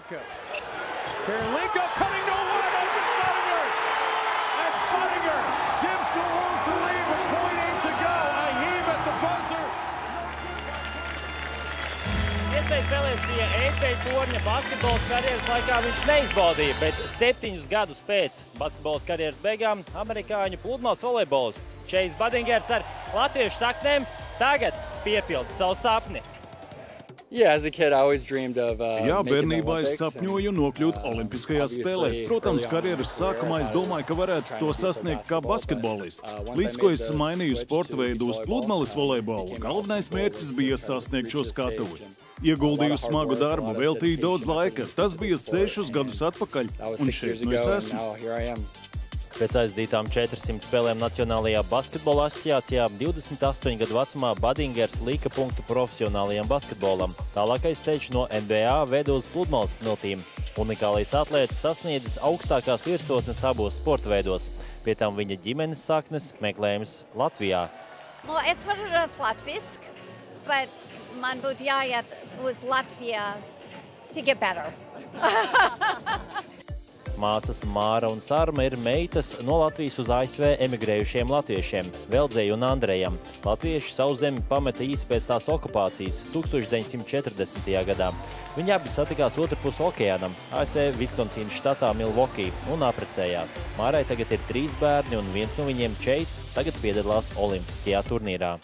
Karolinka. Karolinka cutting to wide open Budinger. And Budinger gives the Wolves the lead with .8 to go. A heave at the buzzer. Iespēja spēlēt pie Eifeļa torņa basketbola karjeras laikā viņš neizbaudīja, bet 7 gadus pēc basketbola karjeras beigām amerikāņu pludmales volejbolists Chase Budingers ar latviešu saknēm tagad piepilda savu sapni. Jā, bērnībā es sapņoju nokļūt Olimpiskajās spēlēs. Protams, karjeras sākumā es domāju, ka varētu to sasniegt kā basketbolists. Līdz ko es mainīju sporta veidu uz pludmales volejbolu, galvenais mērķis bija sasniegt šo skatuvi. Ieguldīju smagu darbu, veltīju daudz laika. Tas bija 6 gadus atpakaļ, un šeit nu es esmu. Pēc aizdītām 400 spēlēm Nacionālajā basketbola asociācijā 28 gadu vecumā Budingers lika punktu profesionālajam basketbolam. Tālākais ceļš no NBA ved uz pludmales smiltīm. Unikālais atlētis sasniedzis augstākās virsotnes abos sporta veidos. Pie tam viņa ģimenes saknes meklējums Latvijā. Es varu latviski, bet man būtu jāiet uz Latviju to get better. Māsas Māra un Sarma ir meitas no Latvijas uz ASV emigrējušiem latviešiem Veldzei un Andrejam. Latvieši savu zemi pameta īsi pēc tās okupācijas 1940. gadā. Viņi abi satikās otrpus okeānam, ASV Viskonsīnas štatā Milwaukee, un apprecējās. Mārai tagad ir 3 bērni, un viens no viņiem, Chase, tagad piedalās olimpiskajā turnīrā.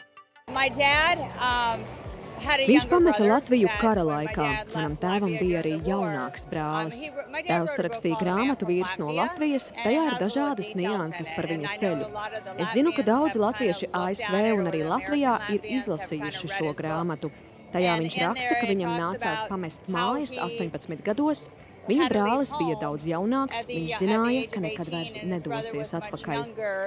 Viņš pameta Latviju kara laikā. Manam tēvam bija arī jaunāks brālis. Tēvs rakstīja grāmatu Vīrs no Latvijas, tajā ir dažādas nianses par viņa ceļu. Es zinu, ka daudzi latvieši ASV un arī Latvijā ir izlasījuši šo grāmatu. Tajā viņš raksta, ka viņam nācās pamest mājas 18 gados. Viņa brālis bija daudz jaunāks, viņš zināja, ka nekad vairs nedosies atpakaļ.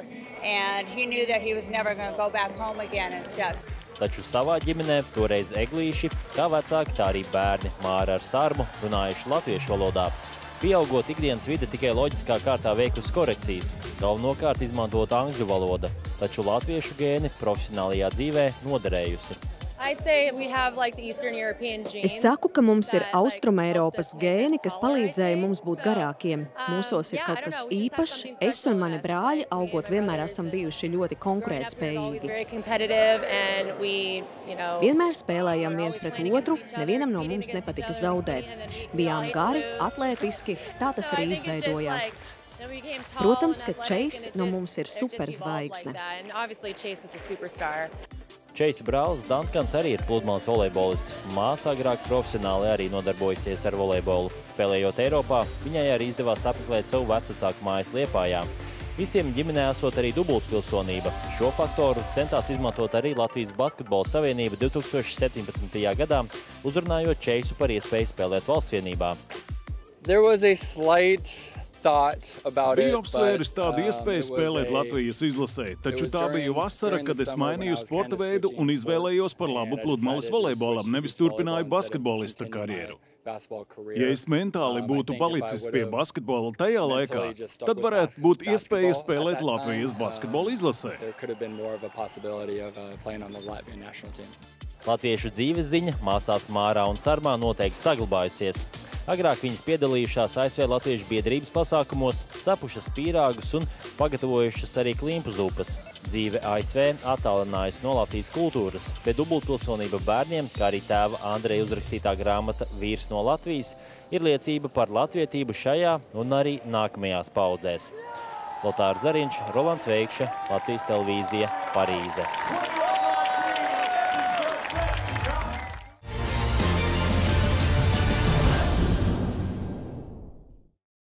Taču savā ģimenē toreiz eglīši, kā vecāki, tā arī bērni Māra ar Sarmu runājuši latviešu valodā. Pieaugot ikdienas vide tikai loģiskā kārtā veikusi korekcijas, galvenokārt izmantot angļu valoda, taču latviešu gēni profesionālajā dzīvē noderējusi. Es saku, ka mums ir Austrumeiropas gēni, kas palīdzēja mums būt garākiem. Mūsos ir kaut kas īpašs. Es un mani brāļi, augot, vienmēr esam bijuši ļoti konkurētspējīgi. Vienmēr spēlējam viens pret otru, nevienam no mums nepatika zaudēt. Bijām gari, atlētiski, tā tas arī izveidojās. Protams, ka Chase no mums ir superzvaigzne. Chase brālis Dankans arī ir pludmales volejbolists. Māsa agrāk profesionāli arī nodarbojusies ar volejbolu. Spēlējot Eiropā, viņai arī izdevās apmeklēt savu vecvecāku mājas Liepājā. Visiem ģimenē esot arī dubultpilsonība. Šo faktoru centās izmantot arī Latvijas Basketbola Savienība 2017. gadā, uzrunājot Chaseu par iespēju spēlēt valstsvienībā. Biju apsvēris tādu iespēju spēlēt Latvijas izlasē, taču tā bija vasara, kad es mainīju sporta veidu un izvēlējos par labu pludmales volejbolam, nevis turpināju basketbolista karjeru. Ja es mentāli būtu palicis pie basketbola tajā laikā, tad varētu būt iespēja spēlēt Latvijas basketbola izlasē. Latviešu dzīves ziņa māsās Mārā un Sarmā noteikti saglabājusies. Agrāk viņas piedalījušās ASV Latviešu biedrības pasākumos, cepušas pīrāgus un pagatavojušas arī klimpu zupas. Dzīve ASV attālinājusi no Latvijas kultūras, bet dubultpilsonība bērniem, kā arī tēva Andreja uzrakstītā grāmata Vīrs no Latvijas, ir liecība par latvietību šajā un arī nākamajās paudzēs. Lotārs Zariņš, Rolands Veikša, Latvijas televīzija, Parīze.